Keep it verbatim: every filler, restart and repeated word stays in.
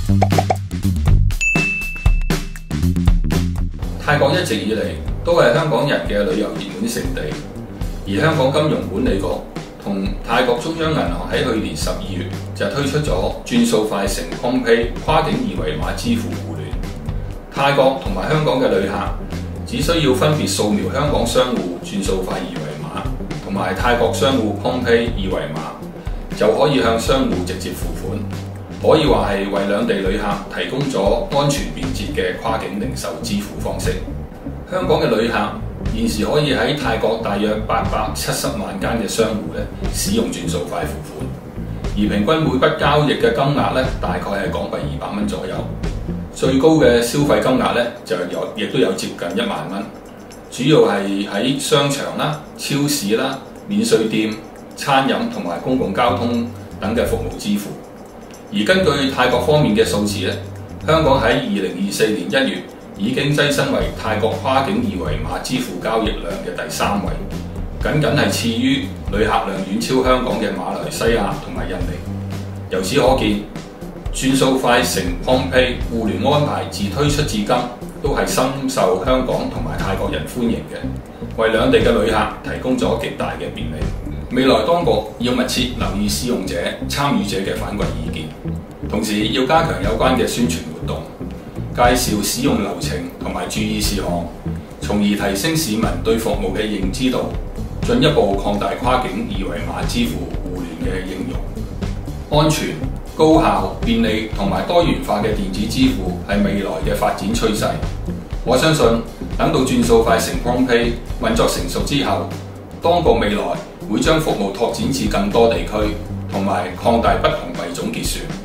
泰國一直以嚟都係香港人嘅旅遊熱門勝地，而香港金融管理局同泰國中央銀行喺去年十二月就推出咗轉數快乘 PromptPay 跨境二維碼支付互聯。泰國同埋香港嘅旅客只需要分別掃描香港商戶轉數快二維碼同埋泰國商戶 PromptPay 二維碼，就可以向商戶直接付款，可以話係為兩地旅客提供咗安全便捷嘅跨境零售支付方式。香港嘅旅客現時可以喺泰國大約八百七十萬間嘅商戶咧使用轉數快付款，而平均每筆交易嘅金額咧大概係港幣二百蚊左右，最高嘅消費金額咧就有亦都有接近一萬蚊，主要係喺商場啦、超市啦、免稅店、餐飲同埋公共交通等嘅服務支付。而根據泰國方面嘅數字咧，香港喺二零二四年一月已經躋身為泰國跨境二維碼支付交易量嘅第三位，僅僅係次於旅客量遠超香港嘅馬來西亞同埋印尼。由此可見，轉數快乘 PromptPay 互聯安排自推出至今都係深受香港同埋泰國人歡迎嘅，為兩地嘅旅客提供咗極大嘅便利。未來當局要密切留意使用者、參與者嘅反饋意見，同時要加強有關嘅宣傳活動，介紹使用流程同埋注意事項，從而提升市民對服務嘅認知度，進一步擴大跨境二維碼支付互聯嘅應用。安全、高效、便利同埋多元化嘅電子支付係未來嘅發展趨勢。我相信等到轉數快乘 PromptPay 運作成熟之後，當局未來會將服務拓展至更多地區，同埋擴大不同幣種結算。